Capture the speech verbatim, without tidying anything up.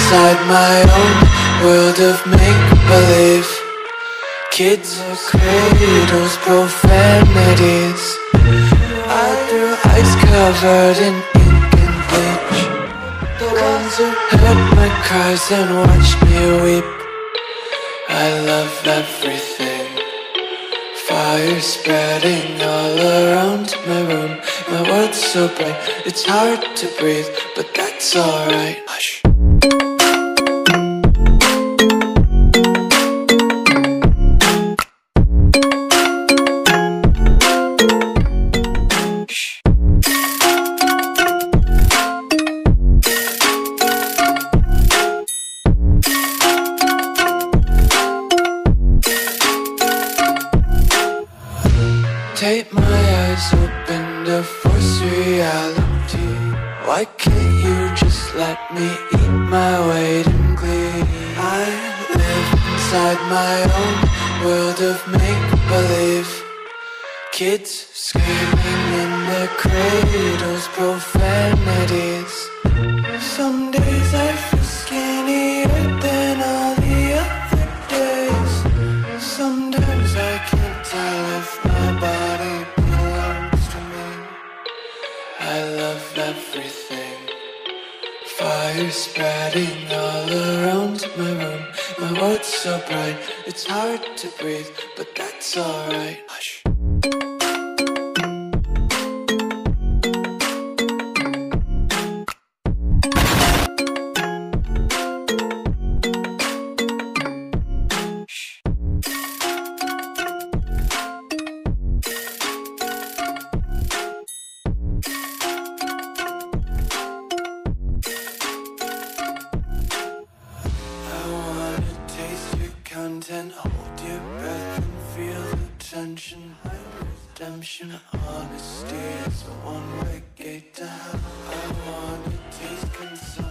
inside my own world of make-believe. Kids are cradles, profanities. I threw ice covered in ink and bleach. The ones who heard my cries and watched me weep. I love everything. Fire spreading all around my room. My world's so bright, it's hard to breathe, but that's alright. Hush. Tape my eyes open to force reality. Why can't you just let me eat my weight in glee? I live inside my own world of make-believe. Kids screaming in their cradles, profanities. Some days I feel skinnier than all the other days. Sometimes I can't tell if my body belongs to me. I love everything. Fire spreading all around my room. My world's so bright, it's hard to breathe, but that's alright. Hush. Content, hold your breath and feel the tension. Redemption, honesty is a one-way gate to hell. I wanna taste consumption.